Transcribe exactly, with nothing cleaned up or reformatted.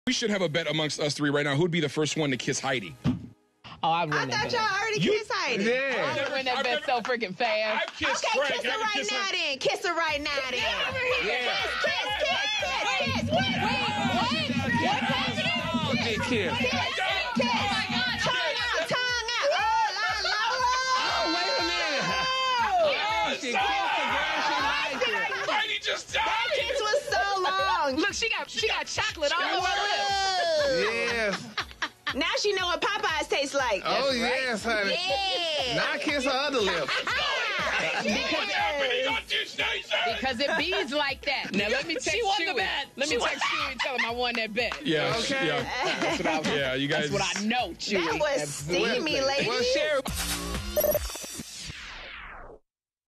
We should have a bet amongst us three right now. Who'd be the first one to kiss Heidi? Oh, I win I that thought bet. y'all already You- kissed Heidi. Yeah. I would win that I've bet never- so freaking fast. I've kissed Okay, Frank. kiss I her haven't right kissed now her. then. Kiss her right now then. Yeah. Kiss, kiss, kiss, kiss, kiss. Wait, wait, what? What's happening? Oh, big kiss. Kiss, kiss. Tongue out, tongue out. Oh, la, la, la. Oh, wait a minute. Oh, she kissed the girl she liked it. Heidi just died. That kiss was so long. Look, she got she got chocolate all over her lips. Yes. Now she know what Popeyes tastes like. Oh, yes, honey. Yeah. Now kiss her other lip. What's happening on Disney? Because it bees like that. Now let me text She won Chewy. the bet. Let me text Chewy and tell him I won that bet. Yeah, Okay. yeah. That's what I, Yeah, you guys. That's what I know, Chewy. That was steamy, lady. Well, Sherri.